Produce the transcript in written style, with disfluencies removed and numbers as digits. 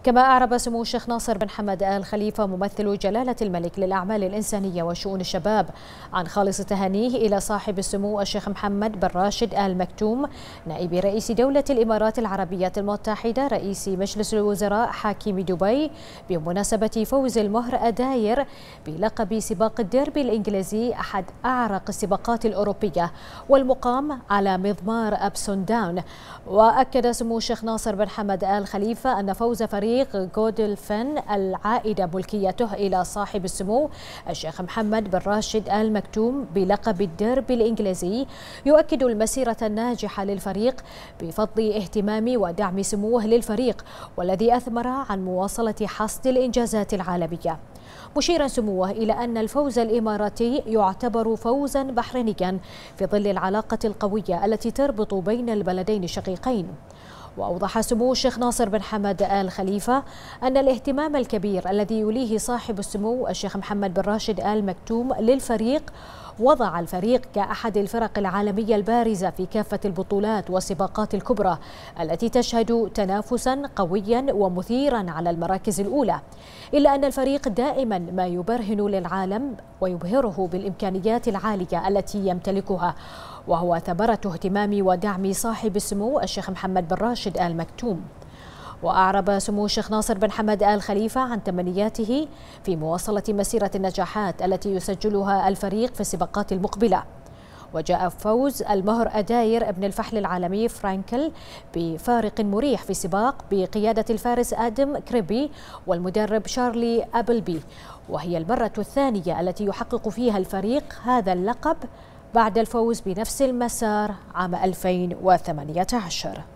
كما أعرب سمو الشيخ ناصر بن حمد آل خليفة ممثل جلالة الملك للأعمال الإنسانية وشؤون الشباب عن خالص تهانيه إلى صاحب السمو الشيخ محمد بن راشد آل مكتوم نائب رئيس دولة الإمارات العربية المتحدة رئيس مجلس الوزراء حاكم دبي بمناسبة فوز المهر أداير بلقب سباق الديربي الإنجليزي أحد أعرق السباقات الأوروبية والمقام على مضمار أبسون داون. وأكد سمو الشيخ ناصر بن حمد آل خليفة أن فوز فريق غودلفن العائدة ملكيته إلى صاحب السمو الشيخ محمد بن راشد آل مكتوم بلقب الديربي الإنجليزي يؤكد المسيرة الناجحة للفريق بفضل اهتمام ودعم سموه للفريق والذي أثمر عن مواصلة حصد الإنجازات العالمية، مشيرا سموه إلى أن الفوز الإماراتي يعتبر فوزا بحرينيا في ظل العلاقة القوية التي تربط بين البلدين الشقيقين. وأوضح سمو الشيخ ناصر بن حمد آل خليفة أن الاهتمام الكبير الذي يوليه صاحب السمو الشيخ محمد بن راشد آل مكتوم للفريق وضع الفريق كأحد الفرق العالمية البارزة في كافة البطولات والسباقات الكبرى التي تشهد تنافسا قويا ومثيرا على المراكز الأولى، إلا أن الفريق دائما ما يبرهن للعالم ويبهره بالإمكانيات العالية التي يمتلكها، وهو ثمرة اهتمام ودعم صاحب السمو الشيخ محمد بن راشد آل مكتوم. وأعرب سمو الشيخ ناصر بن حمد آل خليفة عن تمنياته في مواصلة مسيرة النجاحات التي يسجلها الفريق في السباقات المقبلة. وجاء فوز المهر أداير ابن الفحل العالمي فرانكل بفارق مريح في سباق بقيادة الفارس آدم كريبي والمدرب شارلي أبلبي، وهي المرة الثانية التي يحقق فيها الفريق هذا اللقب بعد الفوز بنفس المسار عام 2018.